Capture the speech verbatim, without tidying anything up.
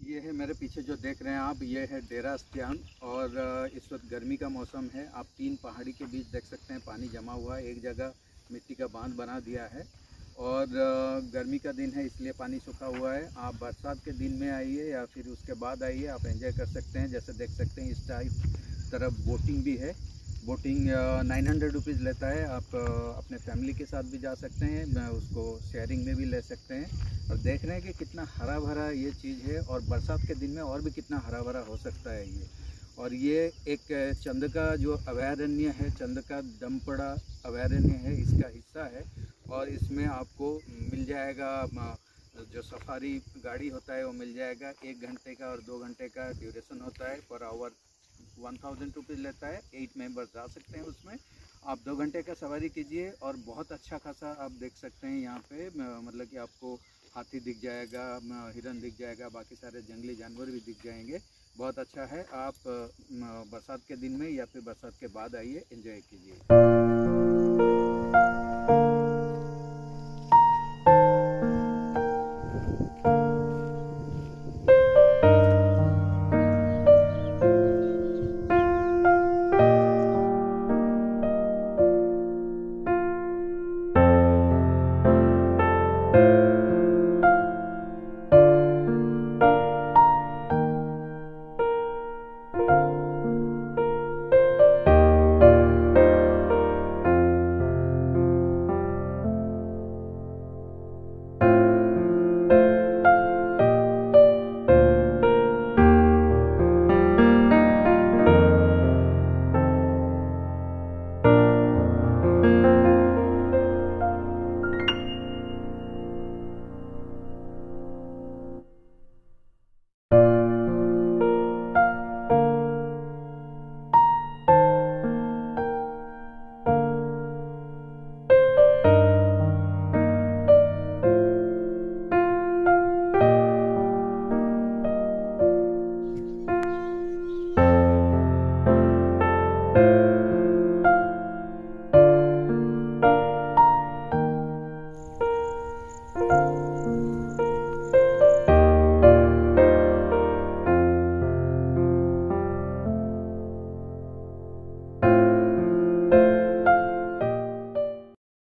ये है मेरे पीछे जो देख रहे हैं आप, ये है डेरा स्त्यान। और अ, इस वक्त गर्मी का मौसम है। आप तीन पहाड़ी के बीच देख सकते हैं पानी जमा हुआ है। एक जगह मिट्टी का बांध बना दिया है और अ, गर्मी का दिन है इसलिए पानी सूखा हुआ है। आप बरसात के दिन में आइए या फिर उसके बाद आइए, आप एंजॉय कर सकते हैं। जैसे देख सकते हैं इस टाइप तरफ बोटिंग भी है। बोटिंग नाइन हंड्रेड रुपीज़ लेता है। आप अ, अपने फैमिली के साथ भी जा सकते हैं, मैं उसको शेयरिंग में भी ले सकते हैं। और देख रहे हैं कि कितना हरा भरा ये चीज़ है और बरसात के दिन में और भी कितना हरा भरा हो सकता है ये। और ये एक चंद्रका जो अभयारण्य है, चंद्रका दमपड़ा अभयारण्य है, इसका हिस्सा है। और इसमें आपको मिल जाएगा म, जो सफारी गाड़ी होता है वो मिल जाएगा। एक घंटे का और दो घंटे का ड्यूरेशन होता है। Per hour one thousand rupees लेता है। एट मेंबर्स जा सकते हैं उसमें। आप दो घंटे का सवारी कीजिए और बहुत अच्छा खासा आप देख सकते हैं यहाँ पे। मतलब कि आपको हाथी दिख जाएगा, हिरन दिख जाएगा, बाकी सारे जंगली जानवर भी दिख जाएंगे। बहुत अच्छा है। आप बरसात के दिन में या फिर बरसात के बाद आइए, एंजॉय कीजिए।